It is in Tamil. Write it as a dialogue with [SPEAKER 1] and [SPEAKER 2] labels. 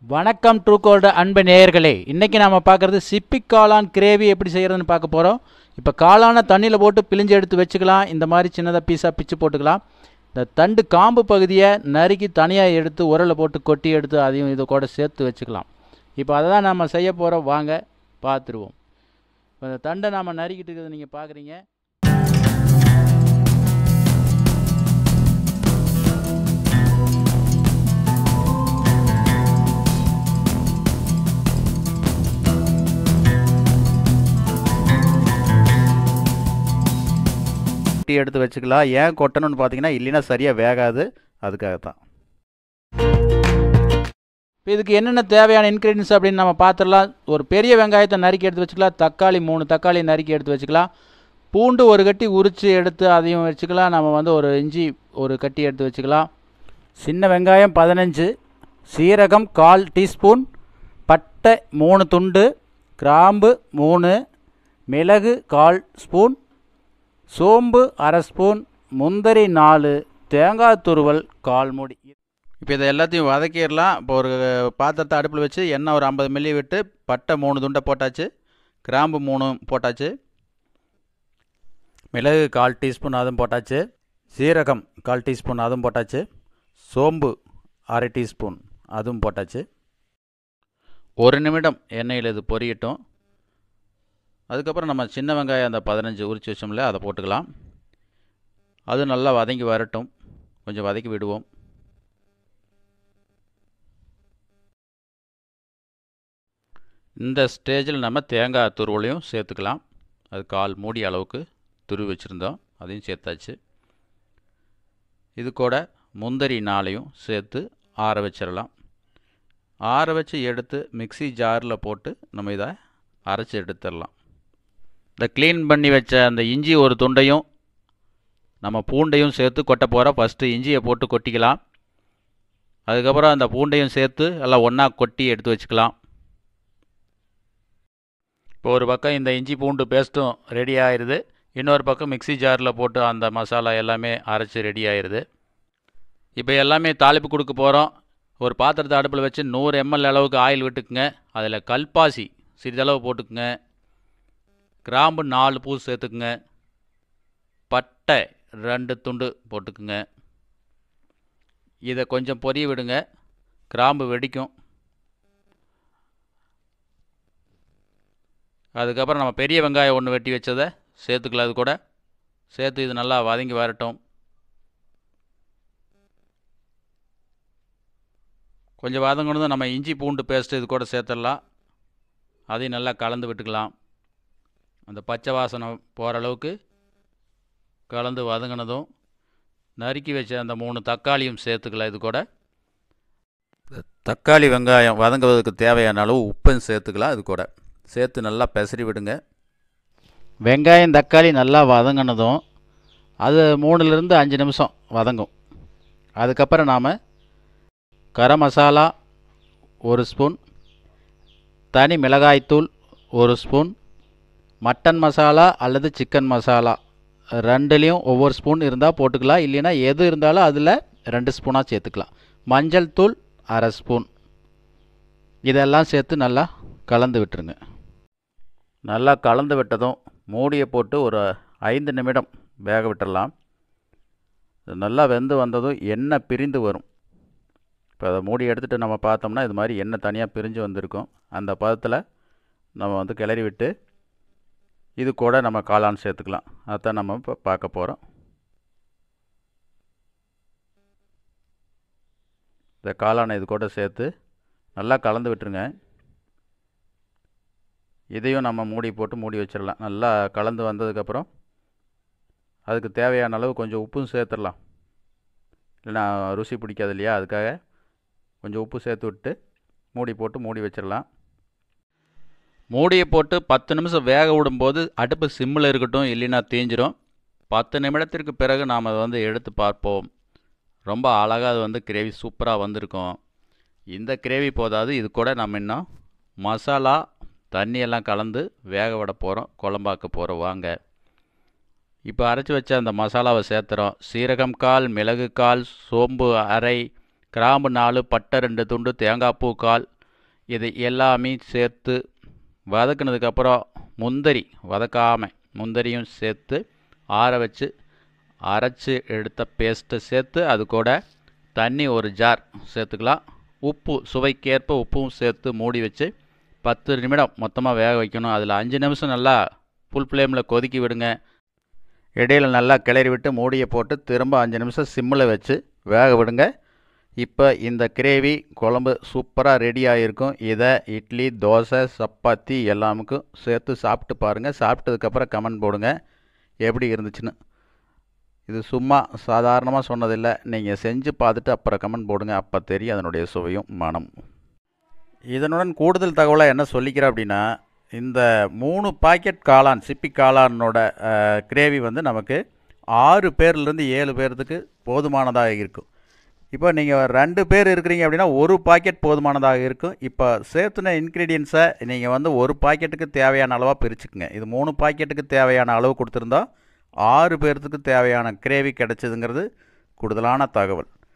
[SPEAKER 1] வணக்கம் ட்ரூகோல்டு அன்பு நேயர்களே, இன்றைக்கி நாம் பார்க்குறது சிப்பி காளான் கிரேவி எப்படி செய்கிறதுன்னு பார்க்க போகிறோம். இப்போ காளானை தண்ணியில் போட்டு பிழிஞ்சு எடுத்து வச்சுக்கலாம். இந்த மாதிரி சின்னதாக பீஸாக பிச்சு போட்டுக்கலாம். இந்த தண்டு காம்பு பகுதியை நறுக்கி தனியாக எடுத்து உரலில் போட்டு கொட்டி எடுத்து அதையும் இது கூட சேர்த்து வச்சுக்கலாம். இப்போ அதை தான் நம்ம செய்ய போகிறோம். வாங்க பார்த்துருவோம். இப்போ இந்த தண்டை நாம் நறுக்கிட்டு இருக்கிறது நீங்கள் பார்க்குறீங்க. எடுத்து வச்சுக்கலாம். ஏன் கொட்டணும்னு பார்த்தீங்கன்னா, இல்லைன்னா சரியாக வேகாது, அதுக்காகத்தான். இப்போ இதுக்கு என்னென்ன தேவையான இன்க்ரீடியன்ஸ் அப்படின்னு நம்ம பார்த்துடலாம். ஒரு பெரிய வெங்காயத்தை நறுக்கி எடுத்து வச்சுக்கலாம். தக்காளி 3 தக்காளி நறுக்கி எடுத்து வச்சுக்கலாம். பூண்டு ஒரு கட்டி உரித்து எடுத்து அதையும் வச்சுக்கலாம். நம்ம ஒரு இஞ்சி ஒரு கட்டி எடுத்து வச்சுக்கலாம். சின்ன வெங்காயம் 15, சீரகம் 1/4 டீஸ்பூன், பட்டை 3 துண்டு, கிராம்பு 3, மிளகு 1/4 ஸ்பூன், சோம்பு 1/2 ஸ்பூன், முந்திரி 4, தேங்காய் துருவல் 1/4 மூடி. இப்போ இதை எல்லாத்தையும் வதக்கிடலாம். இப்போ ஒரு பாத்திரத்தை அடுப்பில் வச்சு எண்ணெய் ஒரு 50 மில்லி விட்டு பட்டை 3 துண்டை போட்டாச்சு, கிராம்பு 3 போட்டாச்சு, மிளகு 1/4 டீஸ்பூன் அதுவும் போட்டாச்சு, சீரகம் 1/4 டீஸ்பூன் அதுவும் போட்டாச்சு, சோம்பு 1/2 டீஸ்பூன் அதுவும் போட்டாச்சு. 1 நிமிடம் எண்ணெயில் இது பொரியட்டும். அதுக்கப்புறம் நம்ம சின்ன வெங்காயம் அந்த 15 உரித்து வச்சோம்ல, அதை போட்டுக்கலாம். அது நல்லா வதங்கி வரட்டும். கொஞ்சம் வதக்கி விடுவோம். இந்த ஸ்டேஜில் நம்ம தேங்காய் துருவலையும் சேர்த்துக்கலாம். அது 1/4 மூடி அளவுக்கு துருவி வச்சுருந்தோம், அதையும் சேர்த்தாச்சு. இது கூட முந்திரி 4ஐயும் சேர்த்து ஆற வச்சிடலாம். ஆற வச்சு எடுத்து மிக்ஸி ஜாரில் போட்டு நம்ம இதை அரைச்சி எடுத்துடலாம். இந்த க்ளீன் பண்ணி வச்ச அந்த இஞ்சி ஒரு துண்டையும் நம்ம பூண்டையும் சேர்த்து கொட்ட போகிறோம். ஃபஸ்ட்டு இஞ்சியை போட்டு கொட்டிக்கலாம். அதுக்கப்புறம் அந்த பூண்டையும் சேர்த்து எல்லாம் ஒன்றா கொட்டி எடுத்து வச்சுக்கலாம். இப்போ ஒரு பக்கம் இந்த இஞ்சி பூண்டு பேஸ்ட்டும் ரெடி ஆயிடுது. இன்னொரு பக்கம் மிக்ஸி ஜாரில் போட்டு அந்த மசாலா எல்லாமே அரைச்சி ரெடி ஆயிடுது. இப்போ எல்லாமே தாளிப்பு கொடுக்க போகிறோம். ஒரு பாத்திரத்தை அடுப்பில் வச்சு 100 ml அளவுக்கு ஆயில் விட்டுக்குங்க. அதில் கல்பாசி சிறிதளவு போட்டுக்குங்க, கிராம்பு 4 பூ சேர்த்துக்குங்க, பட்டை 2 துண்டு போட்டுக்குங்க. இதை கொஞ்சம் பொரிய விடுங்க, கிராம்பு வெடிக்கும். அதுக்கப்புறம் நம்ம பெரிய வெங்காயம் 1 வெட்டி வச்சதை சேர்த்துக்கலாம். அது கூட சேர்த்து இது நல்லா வதங்கி வரட்டும். கொஞ்சம் வதங்கணும். நம்ம இஞ்சி பூண்டு பேஸ்ட்டு இது கூட சேர்த்துடலாம். அதையும் நல்லா கலந்து விட்டுக்கலாம். அந்த பச்சை வாசனை போகிற அளவுக்கு கலந்து வதங்கினதும் நறுக்கி வச்ச அந்த 3 தக்காளியும் சேர்த்துக்கலாம். இது கூட தக்காளி வெங்காயம் வதங்குவதற்கு தேவையான அளவு உப்பும் சேர்த்துக்கலாம். இது கூட சேர்த்து நல்லா பெசரி விடுங்க. வெங்காயம் தக்காளி நல்லா வதங்கினதும் அது 3லிருந்து 5 நிமிஷம் வதங்கும். அதுக்கப்புறம் நாம் கரம் மசாலா 1 ஸ்பூன், தனி மிளகாய்த்தூள் 1 ஸ்பூன், மட்டன் மசாலா அல்லது சிக்கன் மசாலா 2லேயும் ஒவ்வொரு ஸ்பூன் இருந்தால் போட்டுக்கலாம். இல்லைன்னா எது இருந்தாலும் அதில் 2 ஸ்பூனாக சேர்த்துக்கலாம். மஞ்சள் தூள் 1/2 ஸ்பூன். இதெல்லாம் சேர்த்து நல்லா கலந்து விட்டுருங்க. நல்லா கலந்து விட்டதும் மூடியை போட்டு ஒரு 5 நிமிடம் வேக விட்டுடலாம். நல்லா வெந்து வந்ததும் எண்ணெய் பிரிந்து வரும். இப்போ அதை மூடி எடுத்துகிட்டு நம்ம பார்த்தோம்னா இது மாதிரி எண்ணெய் தனியாக பிரிஞ்சு வந்திருக்கும். அந்த பதத்தில் நம்ம கிளறி விட்டு இது கூட நம்ம காளான் சேர்த்துக்கலாம். அதான் நம்ம இப்போ பார்க்க போகிறோம். இந்த காளானை இது கூட சேர்த்து நல்லா கலந்து விட்டுருங்க. இதையும் நம்ம மூடி போட்டு மூடி வச்சிடலாம். நல்லா கலந்து வந்ததுக்கப்புறம் அதுக்கு தேவையான அளவு கொஞ்சம் உப்பும் சேர்த்துடலாம். இல்லைன்னா ருசி பிடிக்காது இல்லையா, அதுக்காக கொஞ்சம் உப்பு சேர்த்து விட்டு மூடி போட்டு மூடி வச்சிடலாம். மூடியை போட்டு 10 நிமிஷம் வேக விடும்போது அடுப்பு சிம்மில் இருக்கட்டும், இல்லைன்னா தீஞ்சிரும். 10 நிமிடத்திற்கு பிறகு நாம் அதை எடுத்து பார்ப்போம். ரொம்ப அழகாக அது கிரேவி சூப்பராக வந்திருக்கும். இந்த கிரேவி போதாது, இது கூட நம்ம இன்னும் மசாலா தண்ணியெல்லாம் கலந்து வேக விட போகிறோம், குழம்பாக்க போகிறோம். வாங்க இப்போ அரைச்சி வச்ச அந்த மசாலாவை சேர்த்துறோம். சீரகம் 1/4, மிளகு 1/4, சோம்பு 1/2, கிராம்பு 4, பட்டை 2 துண்டு, தேங்காய் பூ 1/4, இதை எல்லாமே சேர்த்து வதக்குனதுக்கப்புறம் முந்திரி வதக்காமல் முந்திரியும் சேர்த்து ஆற வச்சு அரைச்சி எடுத்த பேஸ்ட்டை சேர்த்து அது கூட தண்ணி ஒரு ஜார் சேர்த்துக்கலாம். உப்பு சுவைக்கேற்ப உப்பும் சேர்த்து மூடி வச்சு 10 நிமிடம் மொத்தமாக வேக வைக்கணும். அதில் 5 நிமிஷம் நல்லா ஃபுல் ஃப்ளேமில் கொதிக்க விடுங்க. இடையில் நல்லா கிளறி விட்டு மூடியை போட்டு திரும்ப 5 நிமிஷம் சிம்மில் வச்சு வேக விடுங்க. இப்போ இந்த கிரேவி குழம்பு சூப்பராக ரெடி ஆகிருக்கும். இதை இட்லி, தோசை, சப்பாத்தி எல்லாமுக்கும் சேர்த்து சாப்பிட்டு பாருங்கள். சாப்பிட்டதுக்கப்புறம் கமெண்ட் போடுங்க எப்படி இருந்துச்சுன்னு. இது சும்மா சாதாரணமாக சொன்னதில்லை, நீங்கள் செஞ்சு பார்த்துட்டு அப்புறம் கமெண்ட் போடுங்க. அப்போ தெரியும் அதனுடைய சுவையும் மனம். இதனுடன் கூடுதல் தகவலாக என்ன சொல்லிக்கிறேன் அப்படின்னா, இந்த 3 பாக்கெட் காளான் சிப்பி காளானோட கிரேவி வந்து நமக்கு 6 பேர்லேருந்து 7 பேர்த்துக்கு போதுமானதாக இருக்கும். இப்போ நீங்கள் 2 பேர் இருக்கிறீங்க அப்படின்னா 1 பாக்கெட் போதுமானதாக இருக்கும். இப்போ சேர்த்துன இன்க்ரீடியன்ஸை நீங்கள் வந்து 1 பாக்கெட்டுக்கு தேவையான அளவாக பிரிச்சுக்குங்க. இது 3 பாக்கெட்டுக்கு தேவையான அளவு கொடுத்துருந்தா 6 பேர்த்துக்கு தேவையான கிரேவி கிடச்சிதுங்கிறது கூடுதலான தகவல்.